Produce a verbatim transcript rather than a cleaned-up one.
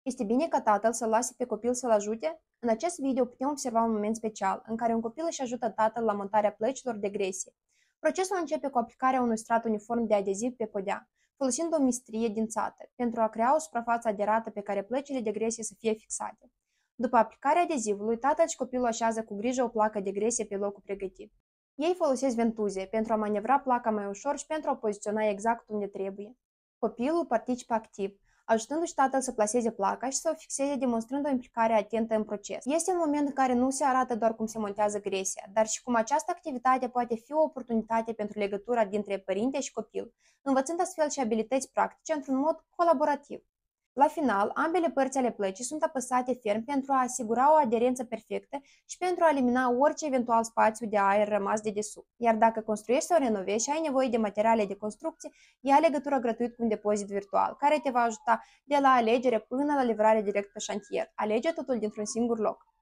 Este bine ca tatăl să lase pe copil să-l ajute? În acest video putem observa un moment special în care un copil își ajută tatăl la montarea plăcilor de gresie. Procesul începe cu aplicarea unui strat uniform de adeziv pe podea, folosind o mistrie dințată, pentru a crea o suprafață aderată pe care plăcile de gresie să fie fixate. După aplicarea adezivului, tatăl și copilul așează cu grijă o placă de gresie pe locul pregătit. Ei folosesc ventuze pentru a manevra placa mai ușor și pentru a o poziționa exact unde trebuie. Copilul participă activ, ajutându-și tatăl să plaseze placa și să o fixeze, demonstrând o implicare atentă în proces. Este un moment în care nu se arată doar cum se montează gresia, dar și cum această activitate poate fi o oportunitate pentru legătura dintre părinte și copil, învățând astfel și abilități practice într-un mod colaborativ. La final, ambele părți ale plăcii sunt apăsate ferm pentru a asigura o aderență perfectă și pentru a elimina orice eventual spațiu de aer rămas de desubt. Iar dacă construiești sau renovezi și ai nevoie de materiale de construcție, ia legătura gratuit cu un depozit virtual, care te va ajuta de la alegere până la livrare direct pe șantier. Alege totul dintr-un singur loc.